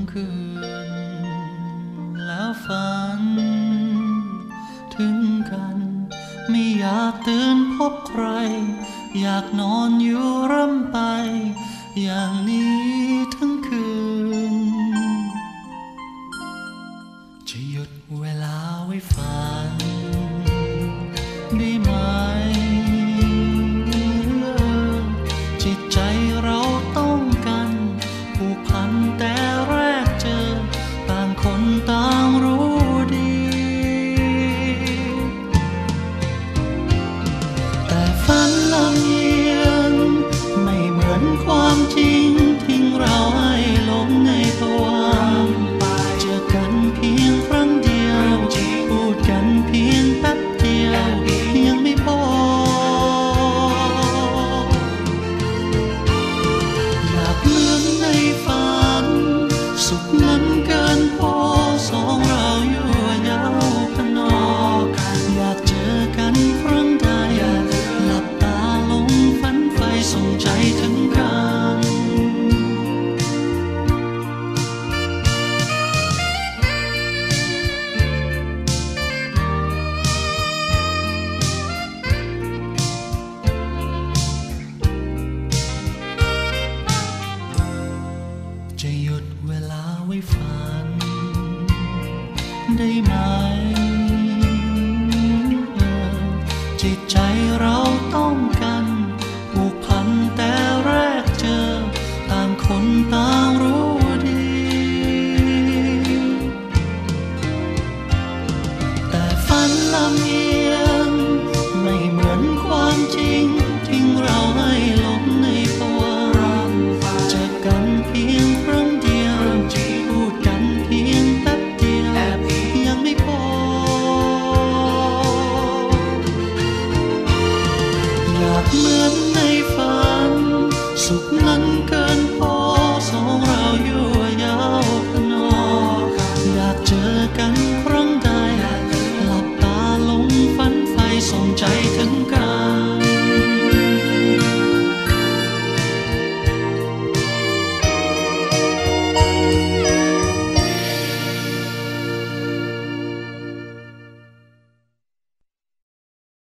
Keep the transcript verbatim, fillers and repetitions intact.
คืนแล้วฝันถึงกันไม่อยากตื่นพบใครอยากนอนอยู่ร่ำไปอย่างนี้ทั้งคืนจะหยุดเวลาไว้ฝันได้ไหมจิตใจเราต้องกันผูกพันแต่แรกเจอต่างคนต่างรู้ดีแต่ฝันลำเอียงไม่เหมือนความจริงทิ้งเราให้หลงในภวังค์เจอกันเพียงครั้งเดียวพูดกันเพียงแป๊บเดียวยังไม่พออยากเหมือนในฝันสุขนั้นเกินพอสองเราอยู่ยาวพนอกอยากเจอกันครั้งใดหลับตาลงฝันไฟส่งใจถึงกันจะหยุดเวลาไว้ฝันได้ไหมเออจิตใจเราต้องกันผูกพันแต่แรกเจอต่างคนต่างรู้ดีแต่ฝันลำเอียงไม่เหมือนความจริงทิ้งเราให้หลงในภวังค์เจอกันเพียงครั้งเดียว